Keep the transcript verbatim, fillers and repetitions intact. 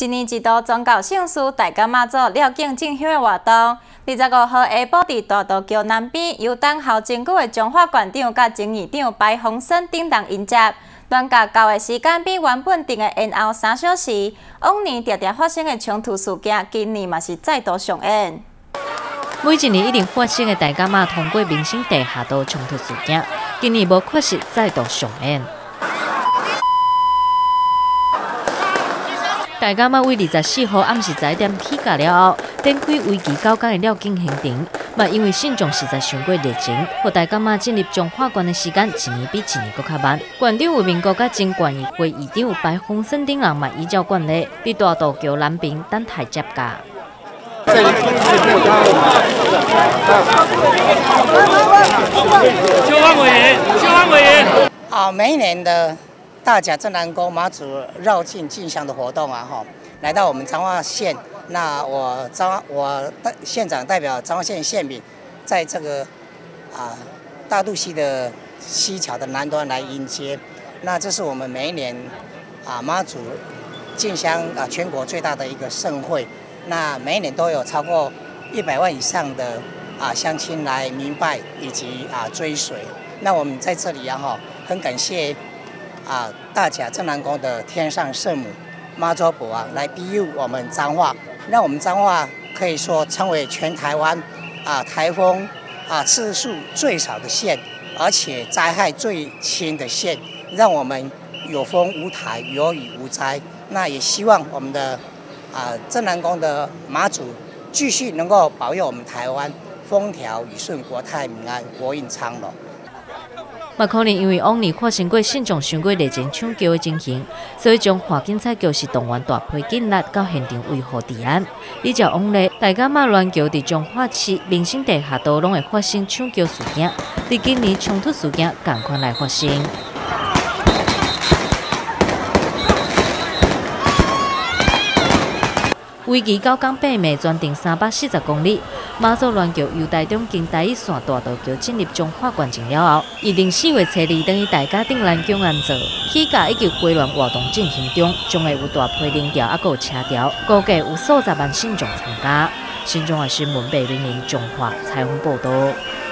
一年一度宗教圣事大甲妈祖绕境进香的活动，二十五号下晡伫大道桥南边，由等候真久的彰化县长甲前议长白鸿升顶动迎接。乱甲到的时间比原本定的延后三小时。往年常常发生的冲突事件，今年嘛是再度上演。 每一年一定发生的大甲妈通过民生地下道冲突事件，今年无缺失再度上演。 大甲妈为二十四号暗时十一点起价了后，展开为期九天的绕境行程。嘛，因为信众实在伤过热情，互大甲妈进入彰化县的时间一年比一年搁较慢。县长为民国甲经管议会议长白鸿升等人嘛依照惯例，伫大道桥南边等待接驾。 邱安委员，邱安委员。 好，每一年的。 大甲镇南宫妈祖绕境进香的活动啊，哈，来到我们彰化县，那我彰我县长代表彰化县县民，在这个啊大肚溪的溪桥的南端来迎接。那这是我们每一年啊妈祖进香啊全国最大的一个盛会，那每一年都有超过一百万以上的啊乡亲来明拜以及啊追随。那我们在这里啊，哈，很感谢。 啊，大甲镇南宫的天上圣母妈祖婆啊，来庇佑我们彰化，让我们彰化可以说成为全台湾啊台风啊次数最少的县，而且灾害最轻的县，让我们有风无台，有雨无灾。那也希望我们的啊镇南宫的妈祖继续能够保佑我们台湾风调雨顺、国泰民安、国运昌隆。 嘛，可能因为往年发生过信众伤过热情抢救的情形，所以将华警察局是动员大批警力到现场维护治安。依照往例，大甲妈乱桥伫彰化市民生地下道拢会发生抢救事件，伫今年冲突事件同款来发生。 为期九天八暝，全长三百四十公里。妈祖乱桥由台中经台一线大道桥进入彰化县城了后，预定四月初二等于大甲顶南宫安座起价以及回銮活动进行中，将会有大批人潮，还有车潮，估计有数十万信众参加。新中华新闻北零零彰化采访报道。